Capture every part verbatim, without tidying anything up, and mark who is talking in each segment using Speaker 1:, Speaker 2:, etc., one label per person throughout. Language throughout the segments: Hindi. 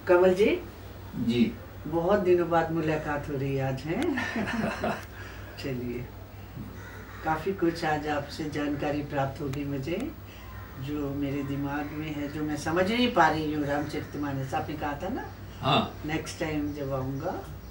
Speaker 1: कमल जी
Speaker 2: जी
Speaker 1: बहुत दिनों बाद मुलाकात हो रही है आज है। चलिए, काफ़ी कुछ आज आपसे जानकारी प्राप्त होगी मुझे, जो मेरे दिमाग में है, जो मैं समझ नहीं पा रही हूँ। रामचरितमानस आपने कहा था ना,
Speaker 2: हाँ,
Speaker 1: नेक्स्ट टाइम जब आऊँगा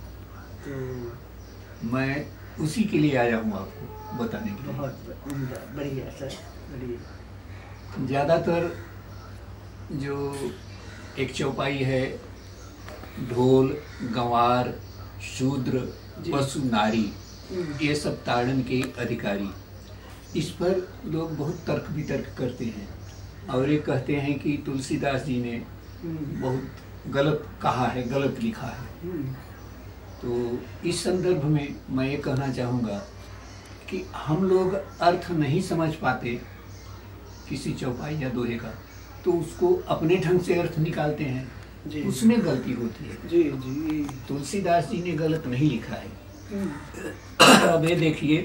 Speaker 1: तो
Speaker 2: मैं उसी के लिए आया हूँ आपको बताने के लिए।
Speaker 1: बहुत उम्दा, बढ़िया सर, बढ़िया।
Speaker 2: ज़्यादातर जो एक चौपाई है, ढोल, गंवार, शूद्र, पशु, नारी, ये सब ताड़न के अधिकारी, इस पर लोग बहुत तर्क वितर्क करते हैं और ये कहते हैं कि तुलसीदास जी ने बहुत गलत कहा है, गलत लिखा है। तो इस संदर्भ में मैं ये कहना चाहूँगा कि हम लोग अर्थ नहीं समझ पाते किसी चौपाई या दोहे का, तो उसको अपने ढंग से अर्थ निकालते हैं, उसमें गलती होती है।
Speaker 1: जी जी,
Speaker 2: तुलसीदास जी ने गलत नहीं लिखा है। अब ये देखिए,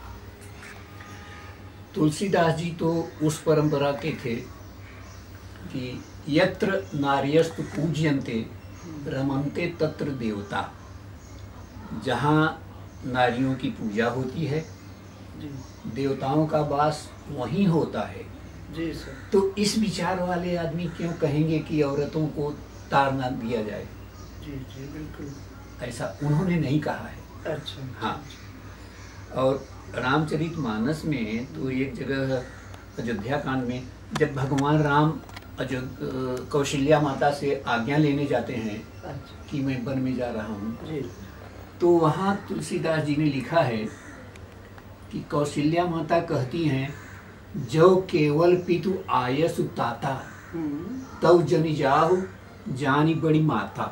Speaker 2: तुलसीदास जी तो उस परंपरा के थे कि यत्र नार्यस्तु पूज्यन्ते रमन्ते तत्र देवता, जहाँ नारियों की पूजा होती है, देवताओं का वास वहीं होता है।
Speaker 1: जी सर।
Speaker 2: तो इस विचार वाले आदमी क्यों कहेंगे कि औरतों को ताड़ना दिया जाए?
Speaker 1: जी जी बिल्कुल,
Speaker 2: ऐसा उन्होंने नहीं कहा है।
Speaker 1: अच्छा,
Speaker 2: हाँ। और रामचरितमानस में तो एक जगह अयोध्या कांड में जब भगवान राम अयोध्या कौशल्या माता से आज्ञा लेने जाते हैं
Speaker 1: अच्छा,
Speaker 2: कि मैं वन में जा रहा हूँ,
Speaker 1: जी,
Speaker 2: तो वहाँ तुलसीदास जी ने लिखा है कि कौशल्या माता कहती हैं, जो केवल पितु आयसु ताता तव जनि जाहु जानी बड़ी माता।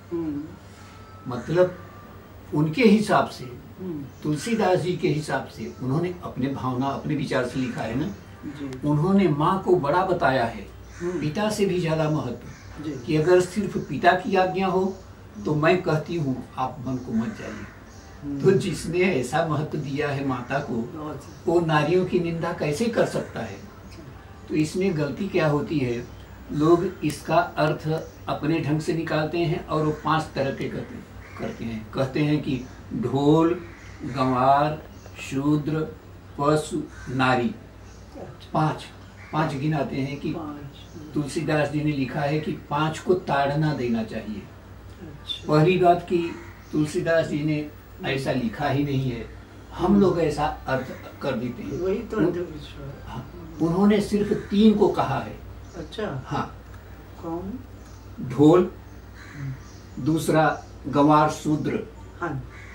Speaker 2: मतलब उनके हिसाब से, तुलसीदास जी के हिसाब से, उन्होंने अपने भावना अपने विचार से लिखा है ना, उन्होंने माँ को बड़ा बताया है, पिता से भी ज्यादा महत्व, कि अगर सिर्फ पिता की आज्ञा हो तो मैं कहती हूँ आप वन को मत जाइए। तो जिसने ऐसा महत्व दिया है माता को, वो नारियों की निंदा कैसे कर सकता है? तो इसमें गलती क्या होती है, लोग इसका अर्थ अपने ढंग से निकालते हैं और वो पांच तरह के करते करते हैं कहते हैं कि ढोल, गंवार, शूद्र, पशु, नारी, पांच पांच गिनाते हैं कि तुलसीदास जी ने लिखा है कि पांच को ताड़ना देना चाहिए। पहली बात कि तुलसीदास जी ने ऐसा लिखा ही नहीं है, हम लोग ऐसा अर्थ कर देते हैं।
Speaker 1: वही तो
Speaker 2: हाँ, उन्होंने सिर्फ तीन को कहा है।
Speaker 1: अच्छा,
Speaker 2: हाँ,
Speaker 1: कौन?
Speaker 2: ढोल, दूसरा गंवार, शूद्र।
Speaker 1: हाँ,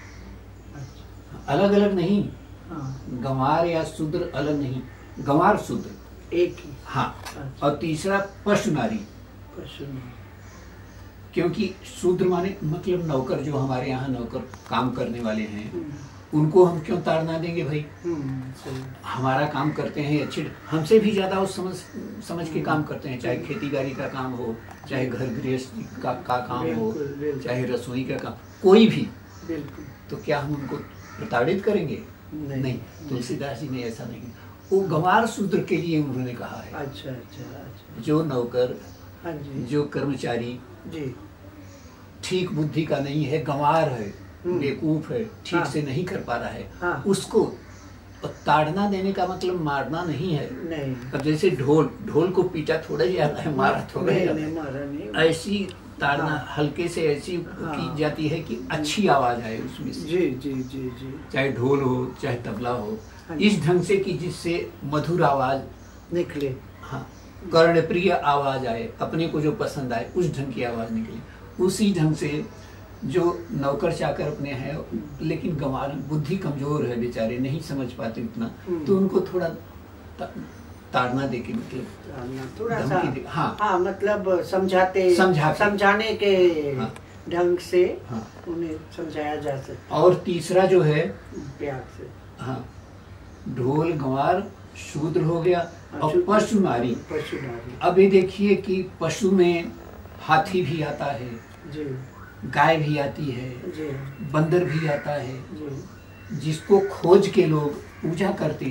Speaker 1: अच्छा,
Speaker 2: अलग अलग नहीं,
Speaker 1: हाँ,
Speaker 2: गंवार या शूद्र अलग नहीं, गंवार शूद्र
Speaker 1: एक ही।
Speaker 2: हाँ,
Speaker 1: अच्छा,
Speaker 2: और तीसरा पशु नारी,
Speaker 1: पशु नारी।
Speaker 2: क्योंकि शूद्र माने मतलब नौकर, जो हमारे यहाँ नौकर काम करने वाले हैं, उनको हम क्यों ताड़ना देंगे भाई?
Speaker 1: सही।
Speaker 2: हमारा काम करते हैं अच्छे, हमसे भी ज्यादा वो समझ समझ के काम करते हैं, चाहे खेती बाड़ी का काम हो, चाहे घर गृहस्थी का, का काम हो, चाहे रसोई का काम, कोई भी।
Speaker 1: बिल्कुल।
Speaker 2: तो क्या हम उनको प्रताड़ित करेंगे?
Speaker 1: नहीं,
Speaker 2: नहीं। तुलसीदास जी ने ऐसा नहीं, वो गंवार शूद्र के लिए उन्होंने कहा है।
Speaker 1: अच्छा अच्छा अच्छा,
Speaker 2: जो नौकर,
Speaker 1: हाँ जी,
Speaker 2: जो कर्मचारी
Speaker 1: जी,
Speaker 2: ठीक बुद्धि का नहीं है, गंवार है, बेवकूफ है, ठीक
Speaker 1: हाँ,
Speaker 2: से नहीं कर पा रहा है,
Speaker 1: हाँ,
Speaker 2: उसको ताड़ना देने का मतलब मारना नहीं है।
Speaker 1: नहीं,
Speaker 2: अब जैसे ढोल ढोल को पीटा थोड़ा ही जाता है, मारा थोड़ा ही
Speaker 1: नहीं,
Speaker 2: जाता
Speaker 1: नहीं,
Speaker 2: है।
Speaker 1: मारा नहीं।
Speaker 2: ऐसी ताड़ना
Speaker 1: हाँ,
Speaker 2: हल्के से ऐसी
Speaker 1: हाँ,
Speaker 2: की जाती है कि अच्छी आवाज आए उसमें से,
Speaker 1: जी जी जी जी,
Speaker 2: चाहे ढोल हो चाहे तबला हो,
Speaker 1: हाँ,
Speaker 2: इस ढंग से कि जिससे मधुर आवाज
Speaker 1: निकले।
Speaker 2: हाँ, कर्णप्रिय आवाज आए, अपने को जो पसंद आए उस ढंग की आवाज निकले। उसी ढंग से जो नौकर चाकर अपने हैं, लेकिन गंवार बुद्धि कमजोर है, बेचारे नहीं समझ पाते उतना, तो उनको थोड़ा ता, ताड़ना दे के मतलब
Speaker 1: थोड़ा सा,
Speaker 2: धमकी दे, हाँ,
Speaker 1: हाँ, मतलब समझाते
Speaker 2: समझा
Speaker 1: समझाने के
Speaker 2: हाँ,
Speaker 1: ढंग से
Speaker 2: हाँ,
Speaker 1: उन्हें समझाया जा सकता।
Speaker 2: और तीसरा जो है,
Speaker 1: प्यार से,
Speaker 2: हाँ, ढोल, गंवार, शूद्र हो गया, और पशु नारी।
Speaker 1: पशु नारी,
Speaker 2: अब ये देखिए कि पशु में हाथी भी आता है,
Speaker 1: जी,
Speaker 2: गाय भी आती है,
Speaker 1: जी,
Speaker 2: बंदर भी आता है,
Speaker 1: जी,
Speaker 2: जिसको खोज के लोग पूजा करते हैं।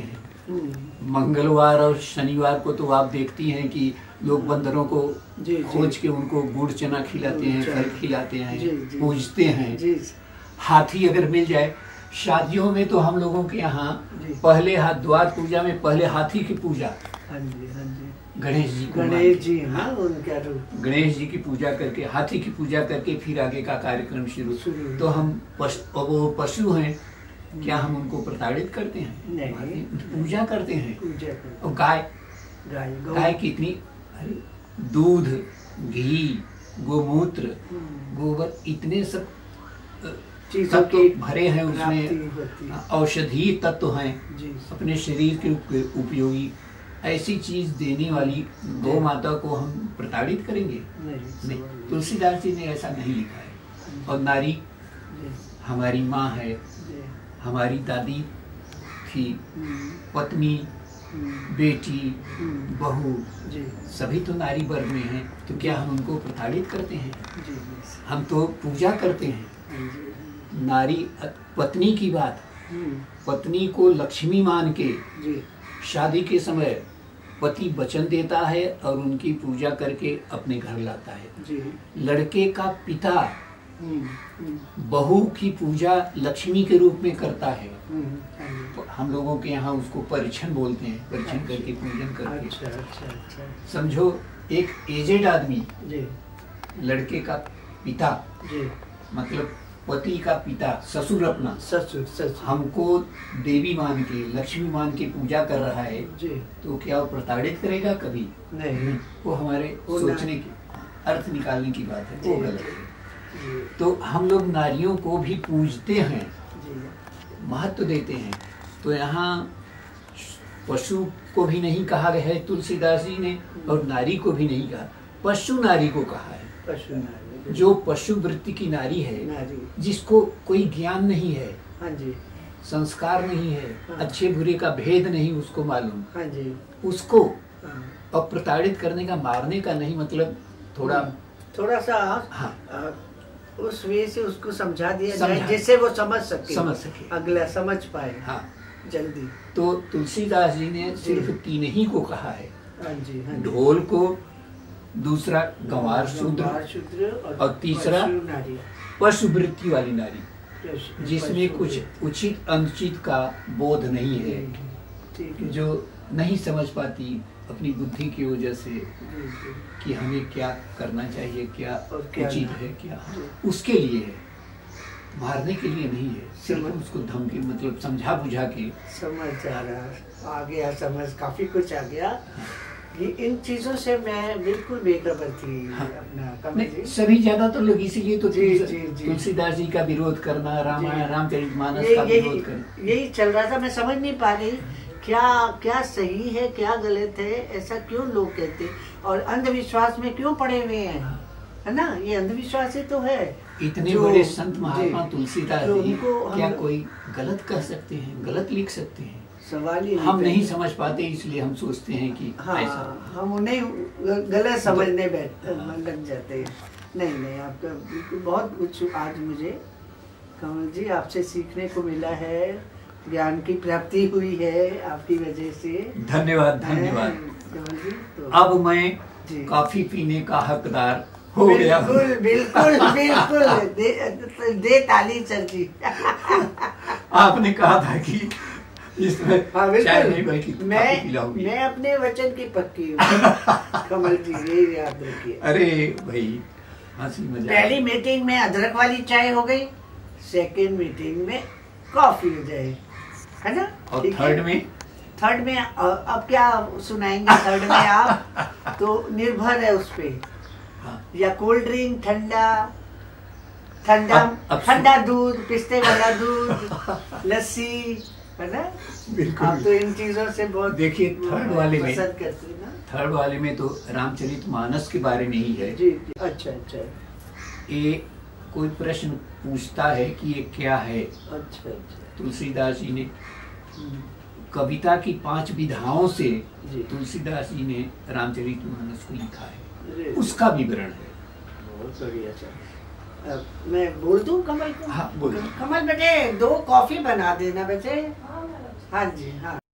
Speaker 2: मंगलवार और शनिवार को तो आप देखती हैं कि लोग बंदरों को खोज के उनको गुड़ चना खिलाते हैं, फल खिलाते हैं, पूजते हैं। हाथी अगर मिल जाए, शादियों में तो हम लोगों के यहाँ पहले हाथ द्वार पूजा में पहले हाथी की पूजा, गणेश जी को
Speaker 1: गणेश जी हाँ उनका
Speaker 2: गणेश जी की पूजा करके, हाथी की पूजा करके फिर आगे का कार्यक्रम शुरू। तो हम पश, वो पशु हैं, क्या हम उनको प्रताड़ित करते हैं?
Speaker 1: नहीं,
Speaker 2: पूजा करते हैं।
Speaker 1: पूजा करते।
Speaker 2: और गाय
Speaker 1: गाय
Speaker 2: गाय कितनी, दूध, घी, गोमूत्र, गोबर, इतने सब
Speaker 1: चीजों
Speaker 2: तत्व भरे हैं उसमें, औषधीय तत्व हैं, अपने शरीर के उपयोगी। ऐसी चीज देने वाली गौ माता को हम प्रताड़ित करेंगे? नहीं, नहीं। तुलसीदास जी ने ऐसा नहीं लिखा है। और नारी हमारी माँ है, हमारी दादी थी, पत्नी, बेटी, बहू, सभी तो नारी वर्ग में हैं। तो क्या हम उनको प्रताड़ित करते हैं? हम तो पूजा करते हैं। नारी पत्नी की बात, पत्नी को लक्ष्मी मान के शादी के समय पति वचन देता है और उनकी पूजा करके अपने घर लाता है। लड़के का पिता बहू की पूजा लक्ष्मी के रूप में करता है। हम लोगों के यहाँ उसको परीक्षण बोलते हैं, परीक्षण करके पूजन करके।
Speaker 1: अच्छा, अच्छा, अच्छा।
Speaker 2: समझो एक एजेड आदमी, लड़के का पिता, मतलब पति का पिता, ससुर अपना,
Speaker 1: ससुर ससुर
Speaker 2: हमको देवी मान के, लक्ष्मी मान के पूजा कर रहा है, तो क्या वो प्रताड़ित करेगा? कभी
Speaker 1: नहीं।
Speaker 2: वो हमारे सोचने की, अर्थ निकालने की बात है, वो गलत है। तो हम लोग नारियों को भी पूजते हैं, महत्व देते हैं। तो यहाँ पशु को भी नहीं कहा गया है तुलसीदास जी ने, और नारी को भी नहीं कहा, पशु नारी को कहा है।
Speaker 1: पशु नारी,
Speaker 2: जो पशु वृत्ति की नारी है, नारी। जिसको कोई ज्ञान नहीं है,
Speaker 1: हाँ जी,
Speaker 2: संस्कार नहीं है,
Speaker 1: हाँ। अच्छे
Speaker 2: बुरे का भेद नहीं उसको मालूम,
Speaker 1: हाँ जी,
Speaker 2: उसको अब प्रताड़ित करने का, मारने का नहीं, मतलब थोड़ा
Speaker 1: थोड़ा सा
Speaker 2: हाँ,
Speaker 1: आ, उस वे से उसको समझा दिया जाए जिससे वो समझ सके,
Speaker 2: समझ सके,
Speaker 1: अगला समझ पाए हाँ जल्दी।
Speaker 2: तो तुलसीदास जी ने सिर्फ तीन ही को कहा है।
Speaker 1: हाँ जी, हाँ जी।
Speaker 2: ढोल को, दूसरा गंवार शूद्र,
Speaker 1: और,
Speaker 2: और तीसरा पशु वृत्ति वाली नारी, जिसमें कुछ उचित अनुचित का बोध नहीं है, है। जो नहीं समझ पाती अपनी बुद्धि की वजह से कि हमें क्या करना चाहिए, क्या, क्या उचित है, क्या उसके लिए है, मारने के लिए नहीं है। सिर्फ उसको धमकी, मतलब समझा बुझा के।
Speaker 1: समझ आ रहा, आ गया समझ, काफी कुछ आ गया। ये इन चीजों से मैं बिल्कुल बेखबर थी। हाँ। अपना
Speaker 2: सभी ज्यादातर लोग इसीलिए तो तुलसीदास जी का विरोध करना, रामायण रामचरितमानस का विरोध करना,
Speaker 1: यही चल रहा था। मैं समझ नहीं पा रही क्या क्या सही है क्या गलत है, ऐसा क्यों लोग कहते, और अंधविश्वास में क्यों पड़े हुए हैं, है ना? ये अंधविश्वास ही तो है।
Speaker 2: इतने बड़े संत महात्मा तुलसीदास जी क्या कोई गलत कह सकते हैं, गलत लिख सकते हैं?
Speaker 1: सवाल ही
Speaker 2: हम नहीं समझ पाते, इसलिए हम सोचते हैं कि
Speaker 1: हाँ, ऐसा हम उन्हें गलत समझने बैठ लग जाते हैं। नहीं नहीं, आपका बिल्कुल बहुत कुछ आज मुझे कमल जी आपसे सीखने को मिला है, ज्ञान की प्राप्ति हुई है आपकी वजह से।
Speaker 2: धन्यवाद धन्यवाद
Speaker 1: कमल जी। तो
Speaker 2: अब मैं कॉफी पीने का हकदार हो गया।
Speaker 1: बिल्कुल बिल्कुल बिल्कुल दे, दे ताली सर जी।
Speaker 2: आपने कहा था कि इसमें
Speaker 1: हाँ,
Speaker 2: चाय नहीं बल्कि
Speaker 1: मैं मैं अपने वचन की पक्की हूँ कमल जी, ये याद रखिए।
Speaker 2: अरे भाई हंसी मजाक।
Speaker 1: पहली मीटिंग में अदरक वाली चाय हो गई, सेकंड मीटिंग में कॉफी हो जाए, है ना?
Speaker 2: और थर्ड में
Speaker 1: थर्ड में अब क्या सुनाएंगे थर्ड में आप? तो निर्भर है उस पे। हाँ। या कोल्ड ड्रिंक, ठंडा ठंडा ठंडा दूध, पिस्ते वाला दूध, लस्सी, है ना?
Speaker 2: बिल्कुल।
Speaker 1: आप तो इन चीजों से बहुत
Speaker 2: देखिए थर्ड वाले में
Speaker 1: पसंद करते हैं ना?
Speaker 2: थर्ड वाले में तो रामचरितमानस के बारे में ही है।
Speaker 1: जी, जी। अच्छा अच्छा।
Speaker 2: ये कोई प्रश्न पूछता है कि ये क्या है।
Speaker 1: अच्छा अच्छा।
Speaker 2: तुलसीदास जी ने कविता की पांच विधाओं से तुलसीदास जी ने रामचरितमानस को लिखा है, उसका विवरण है।
Speaker 1: बहुत बढ़िया। अच्छा, मैं बोल दूं कमल को?
Speaker 2: हाँ बोल।
Speaker 1: कमल बेटे दो कॉफी बना देना बेटे। हाँ जी हाँ।